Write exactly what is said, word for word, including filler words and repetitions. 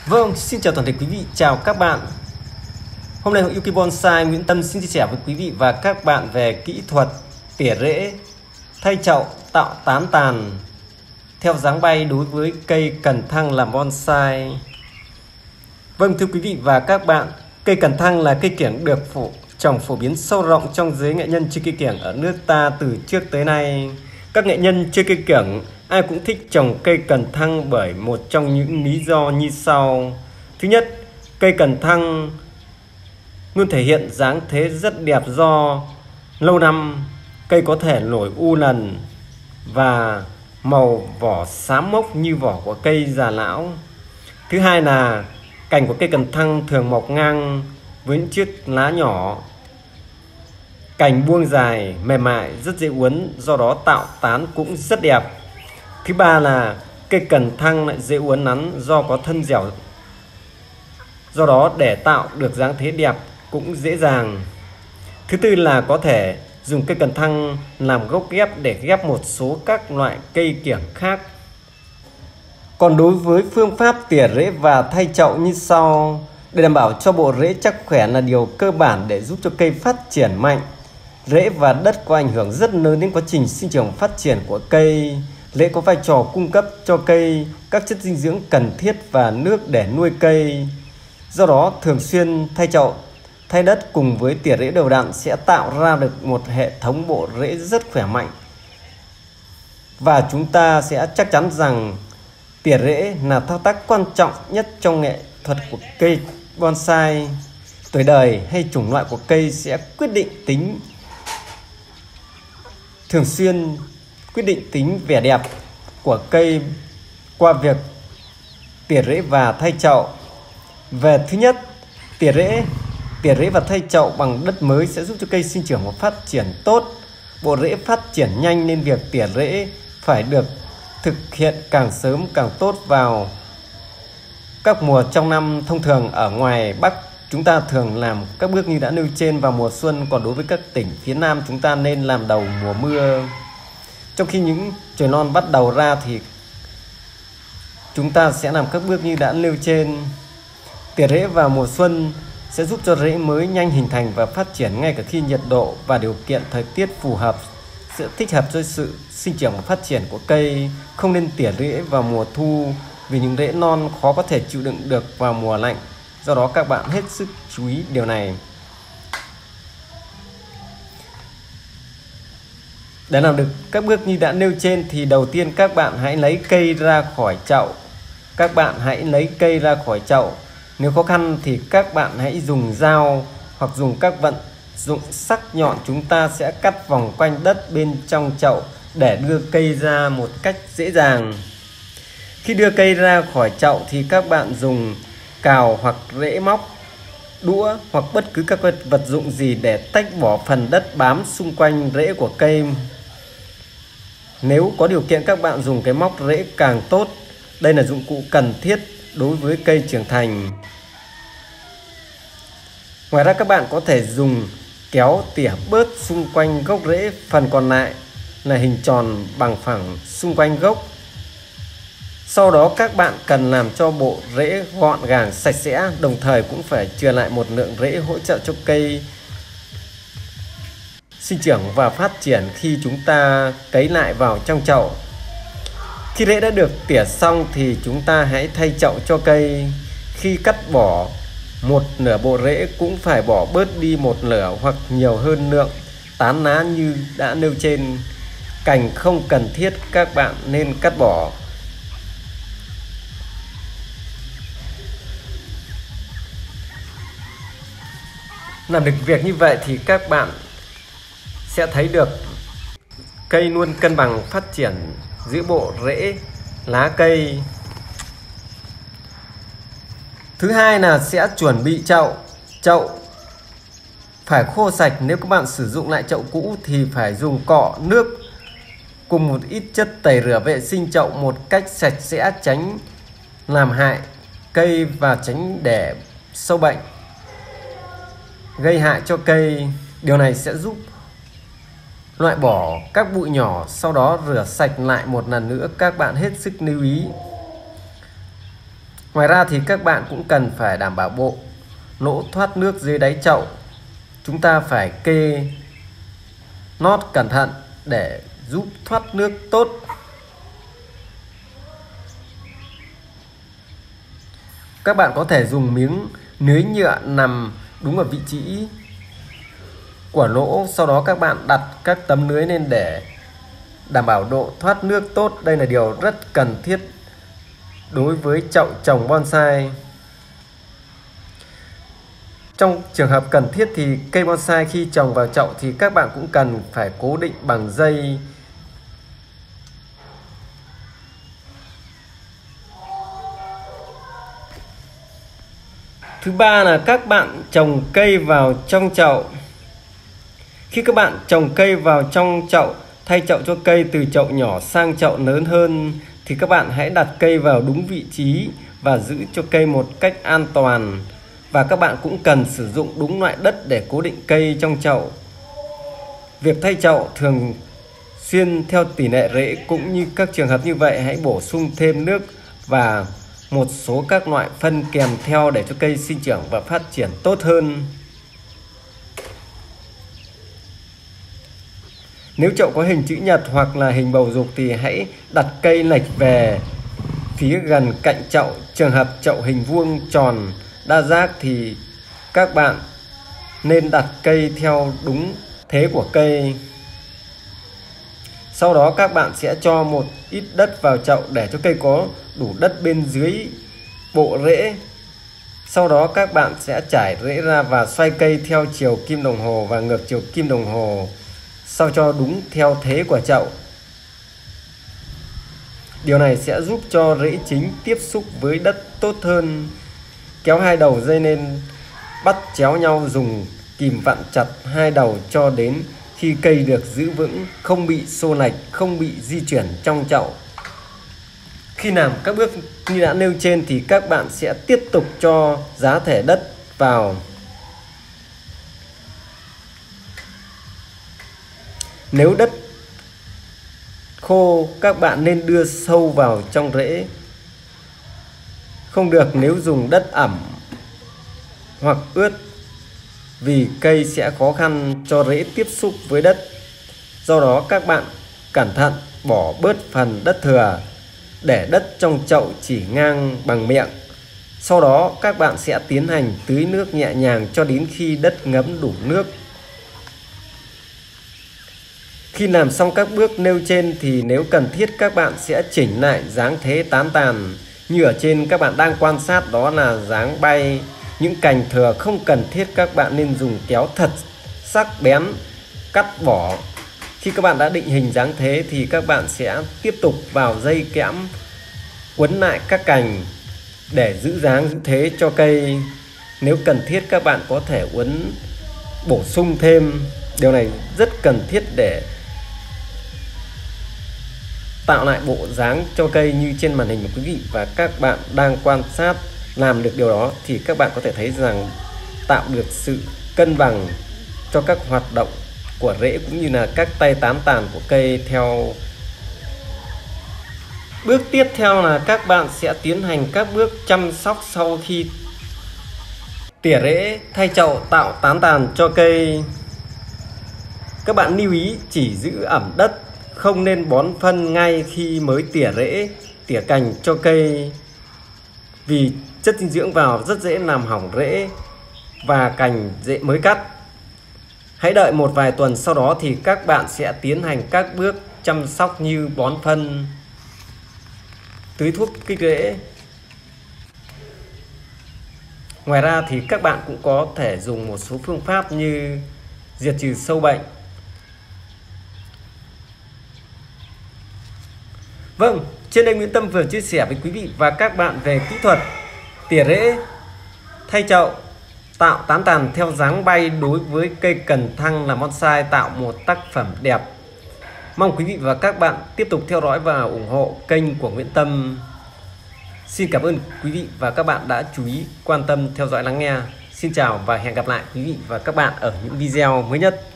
Vâng, xin chào toàn thể quý vị, chào các bạn. Hôm nay Hội Yêu Cây Bonsai Nguyễn Tâm xin chia sẻ với quý vị và các bạn về kỹ thuật tỉa rễ, thay chậu, tạo tán tàn theo dáng bay đối với cây cần thăng làm bonsai. Vâng, thưa quý vị và các bạn, cây cần thăng là cây kiểng được phổ trồng phổ biến sâu rộng trong giới nghệ nhân chơi cây kiểng ở nước ta từ trước tới nay. Các nghệ nhân chơi cây kiểng ai cũng thích trồng cây cần thăng bởi một trong những lý do như sau. Thứ nhất, cây cần thăng luôn thể hiện dáng thế rất đẹp do lâu năm cây có thể nổi u lần và màu vỏ xám mốc như vỏ của cây già lão. Thứ hai là cành của cây cần thăng thường mọc ngang với những chiếc lá nhỏ, cành buông dài, mềm mại, rất dễ uốn, do đó tạo tán cũng rất đẹp. Thứ ba là cây cần thăng lại dễ uốn nắn do có thân dẻo, do đó để tạo được dáng thế đẹp cũng dễ dàng. Thứ tư là có thể dùng cây cần thăng làm gốc ghép để ghép một số các loại cây kiểng khác. Còn đối với phương pháp tỉa rễ và thay chậu như sau. Để đảm bảo cho bộ rễ chắc khỏe là điều cơ bản để giúp cho cây phát triển mạnh. Rễ và đất có ảnh hưởng rất lớn đến quá trình sinh trưởng phát triển của cây. Rễ có vai trò cung cấp cho cây các chất dinh dưỡng cần thiết và nước để nuôi cây. Do đó, thường xuyên thay chậu, thay đất cùng với tỉa rễ đều đặn sẽ tạo ra được một hệ thống bộ rễ rất khỏe mạnh. Và chúng ta sẽ chắc chắn rằng tỉa rễ là thao tác quan trọng nhất trong nghệ thuật của cây bonsai. Tuổi đời hay chủng loại của cây sẽ quyết định tính thường xuyên quyết định tính vẻ đẹp của cây qua việc tỉa rễ và thay chậu. Về thứ nhất, tỉa rễ, tỉa rễ và thay chậu bằng đất mới sẽ giúp cho cây sinh trưởng và phát triển tốt. Bộ rễ phát triển nhanh nên việc tỉa rễ phải được thực hiện càng sớm càng tốt vào các mùa trong năm. Thông thường ở ngoài Bắc chúng ta thường làm các bước như đã nêu trên vào mùa xuân, còn đối với các tỉnh phía Nam chúng ta nên làm đầu mùa mưa. Trong khi những chồi non bắt đầu ra thì chúng ta sẽ làm các bước như đã nêu trên. Tỉa rễ vào mùa xuân sẽ giúp cho rễ mới nhanh hình thành và phát triển ngay cả khi nhiệt độ và điều kiện thời tiết phù hợp, sẽ thích hợp cho sự sinh trưởng và phát triển của cây. Không nên tỉa rễ vào mùa thu vì những rễ non khó có thể chịu đựng được vào mùa lạnh. Do đó các bạn hết sức chú ý điều này. Để làm được các bước như đã nêu trên thì đầu tiên các bạn hãy lấy cây ra khỏi chậu. Các bạn hãy lấy cây ra khỏi chậu. Nếu khó khăn thì các bạn hãy dùng dao hoặc dùng các vận dụng sắc nhọn, chúng ta sẽ cắt vòng quanh đất bên trong chậu để đưa cây ra một cách dễ dàng. Khi đưa cây ra khỏi chậu thì các bạn dùng cào hoặc rễ móc, đũa hoặc bất cứ các vật dụng gì để tách bỏ phần đất bám xung quanh rễ của cây. Nếu có điều kiện các bạn dùng cái móc rễ càng tốt. Đây là dụng cụ cần thiết đối với cây trưởng thành. Ngoài ra các bạn có thể dùng kéo tỉa bớt xung quanh gốc rễ, phần còn lại là hình tròn bằng phẳng xung quanh gốc. Sau đó các bạn cần làm cho bộ rễ gọn gàng sạch sẽ, đồng thời cũng phải chừa lại một lượng rễ hỗ trợ cho cây sinh trưởng và phát triển khi chúng ta cấy lại vào trong chậu. Khi rễ đã được tỉa xong thì chúng ta hãy thay chậu cho cây. Khi cắt bỏ một nửa bộ rễ cũng phải bỏ bớt đi một nửa hoặc nhiều hơn lượng tán lá như đã nêu trên. Cành không cần thiết các bạn nên cắt bỏ. Làm được việc như vậy thì các bạn sẽ thấy được cây luôn cân bằng phát triển giữa bộ rễ, lá cây. Thứ hai là sẽ chuẩn bị chậu. Chậu phải khô sạch. Nếu các bạn sử dụng lại chậu cũ thì phải dùng cọ, nước cùng một ít chất tẩy rửa vệ sinh chậu một cách sạch sẽ, tránh làm hại cây và tránh để sâu bệnh gây hại cho cây. Điều này sẽ giúp loại bỏ các bụi nhỏ, sau đó rửa sạch lại một lần nữa. Các bạn hết sức lưu ý. Ngoài ra thì các bạn cũng cần phải đảm bảo bộ lỗ thoát nước dưới đáy chậu. Chúng ta phải kê nót cẩn thận để giúp thoát nước tốt. Các bạn có thể dùng miếng lưới nhựa nằm đúng ở vị trí của lỗ, sau đó các bạn đặt các tấm lưới lên để đảm bảo độ thoát nước tốt. Đây là điều rất cần thiết đối với chậu trồng bonsai. Trong trường hợp cần thiết thì cây bonsai khi trồng vào chậu thì các bạn cũng cần phải cố định bằng dây. Thứ ba là các bạn trồng cây vào trong chậu. Khi các bạn trồng cây vào trong chậu, thay chậu cho cây từ chậu nhỏ sang chậu lớn hơn thì các bạn hãy đặt cây vào đúng vị trí và giữ cho cây một cách an toàn. Và các bạn cũng cần sử dụng đúng loại đất để cố định cây trong chậu. Việc thay chậu thường xuyên theo tỷ lệ rễ, cũng như các trường hợp như vậy hãy bổ sung thêm nước và một số các loại phân kèm theo để cho cây sinh trưởng và phát triển tốt hơn. Nếu chậu có hình chữ nhật hoặc là hình bầu dục thì hãy đặt cây lệch về phía gần cạnh chậu. Trường hợp chậu hình vuông, tròn, đa giác thì các bạn nên đặt cây theo đúng thế của cây. Sau đó các bạn sẽ cho một ít đất vào chậu để cho cây có đủ đất bên dưới bộ rễ. Sau đó các bạn sẽ trải rễ ra và xoay cây theo chiều kim đồng hồ và ngược chiều kim đồng hồ, sao cho đúng theo thế của chậu. Điều này sẽ giúp cho rễ chính tiếp xúc với đất tốt hơn. Kéo hai đầu dây lên, bắt chéo nhau, dùng kìm vặn chặt hai đầu cho đến khi cây được giữ vững, không bị xô lệch, không bị di chuyển trong chậu. Khi làm các bước như đã nêu trên thì các bạn sẽ tiếp tục cho giá thể đất vào. Nếu đất khô, các bạn nên đưa sâu vào trong rễ. Không được nếu dùng đất ẩm hoặc ướt, vì cây sẽ khó khăn cho rễ tiếp xúc với đất. Do đó các bạn cẩn thận bỏ bớt phần đất thừa, để đất trong chậu chỉ ngang bằng miệng. Sau đó các bạn sẽ tiến hành tưới nước nhẹ nhàng cho đến khi đất ngấm đủ nước. Khi làm xong các bước nêu trên thì nếu cần thiết các bạn sẽ chỉnh lại dáng thế tán tàn. Như ở trên các bạn đang quan sát, đó là dáng bay. Những cành thừa không cần thiết các bạn nên dùng kéo thật sắc bén cắt bỏ. Khi các bạn đã định hình dáng thế thì các bạn sẽ tiếp tục vào dây kẽm quấn lại các cành để giữ dáng giữ thế cho cây. Nếu cần thiết các bạn có thể uốn bổ sung thêm. Điều này rất cần thiết để tạo lại bộ dáng cho cây như trên màn hình của quý vị và các bạn đang quan sát. Làm được điều đó thì các bạn có thể thấy rằng tạo được sự cân bằng cho các hoạt động của rễ cũng như là các tay tán tàn của cây. Theo bước tiếp theo là các bạn sẽ tiến hành các bước chăm sóc sau khi tỉa rễ, thay chậu, tạo tán tàn cho cây. Các bạn lưu ý chỉ giữ ẩm đất, không nên bón phân ngay khi mới tỉa rễ, tỉa cành cho cây, vì chất dinh dưỡng vào rất dễ làm hỏng rễ và cành rễ mới cắt. Hãy đợi một vài tuần sau đó thì các bạn sẽ tiến hành các bước chăm sóc như bón phân, tưới thuốc kích rễ. Ngoài ra thì các bạn cũng có thể dùng một số phương pháp như diệt trừ sâu bệnh. Vâng, trên đây Nguyễn Tâm vừa chia sẻ với quý vị và các bạn về kỹ thuật tỉa rễ, thay chậu, tạo tán tàn theo dáng bay đối với cây cần thăng làm bonsai, tạo một tác phẩm đẹp. Mong quý vị và các bạn tiếp tục theo dõi và ủng hộ kênh của Nguyễn Tâm. Xin cảm ơn quý vị và các bạn đã chú ý quan tâm theo dõi lắng nghe. Xin chào và hẹn gặp lại quý vị và các bạn ở những video mới nhất.